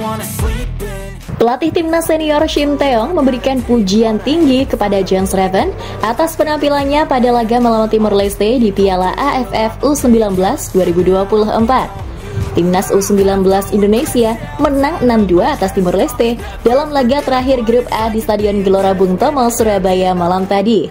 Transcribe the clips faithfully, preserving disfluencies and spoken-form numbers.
Pelatih timnas senior Shin Tae-yong memberikan pujian tinggi kepada Jens Raven atas penampilannya pada laga melawan Timor Leste di Piala A F F U sembilan belas dua ribu dua puluh empat. Timnas U sembilan belas Indonesia menang enam dua atas Timor Leste dalam laga terakhir grup A di Stadion Gelora Bung Tomo, Surabaya malam tadi.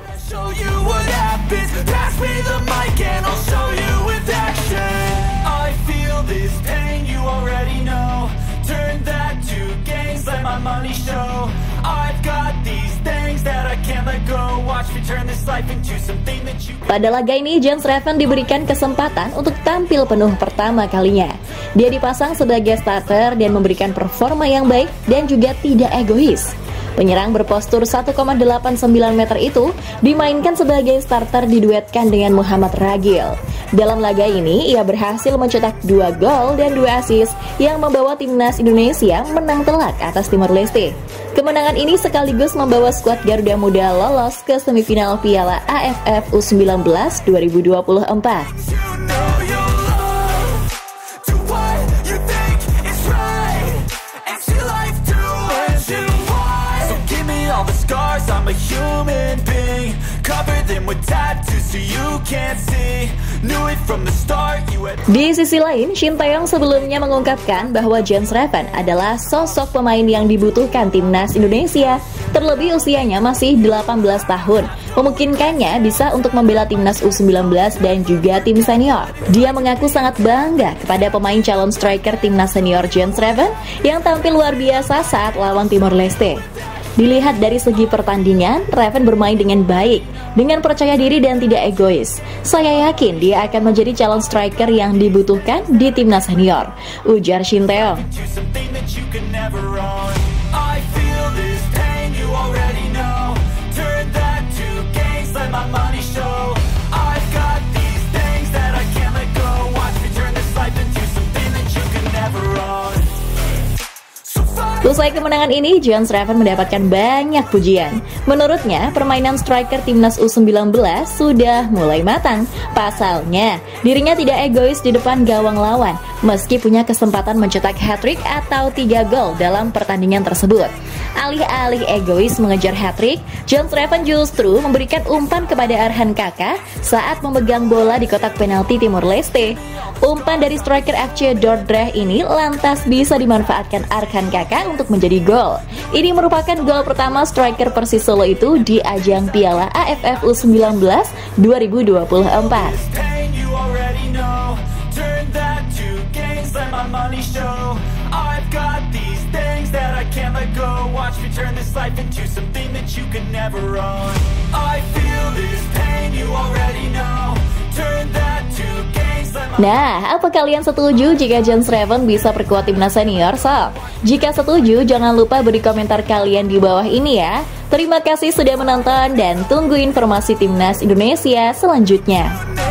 Pada laga ini, Jens Raven diberikan kesempatan untuk tampil penuh pertama kalinya. Dia dipasang sebagai starter dan memberikan performa yang baik dan juga tidak egois. Penyerang berpostur satu koma delapan sembilan meter itu dimainkan sebagai starter diduetkan dengan Muhammad Ragil. Dalam laga ini, ia berhasil mencetak dua gol dan dua assist yang membawa timnas Indonesia menang telak atas Timor Leste. Kemenangan ini sekaligus membawa skuad Garuda Muda lolos ke semifinal Piala A F F U sembilan belas dua ribu dua puluh empat. Di sisi lain, Shin Tae-yong sebelumnya mengungkapkan bahwa Jens Raven adalah sosok pemain yang dibutuhkan timnas Indonesia. Terlebih usianya masih delapan belas tahun, memungkinkannya bisa untuk membela timnas U sembilan belas dan juga tim senior. Dia mengaku sangat bangga kepada pemain calon striker timnas senior Jens Raven yang tampil luar biasa saat lawan Timor Leste. Dilihat dari segi pertandingan, Raven bermain dengan baik, dengan percaya diri dan tidak egois. Saya yakin dia akan menjadi calon striker yang dibutuhkan di timnas senior, ujar Shin Tae-yong. Usai kemenangan ini, Jens Raven mendapatkan banyak pujian. Menurutnya, permainan striker timnas U sembilan belas sudah mulai matang. Pasalnya, dirinya tidak egois di depan gawang lawan, meski punya kesempatan mencetak hat-trick atau tiga gol dalam pertandingan tersebut. Alih-alih egois mengejar hat-trick, Jens Raven justru memberikan umpan kepada Arhan Kakak saat memegang bola di kotak penalti Timor Leste. Umpan dari striker F C Dordrecht ini lantas bisa dimanfaatkan Arhan Kakak untuk menjadi gol. Ini merupakan gol pertama striker Persis Solo itu di ajang Piala A F F U sembilan belas dua ribu dua puluh empat. Nah, apa kalian setuju jika Jens Raven bisa perkuat timnas senior, sob? Jika setuju, jangan lupa beri komentar kalian di bawah ini ya. Terima kasih sudah menonton dan tunggu informasi timnas Indonesia selanjutnya.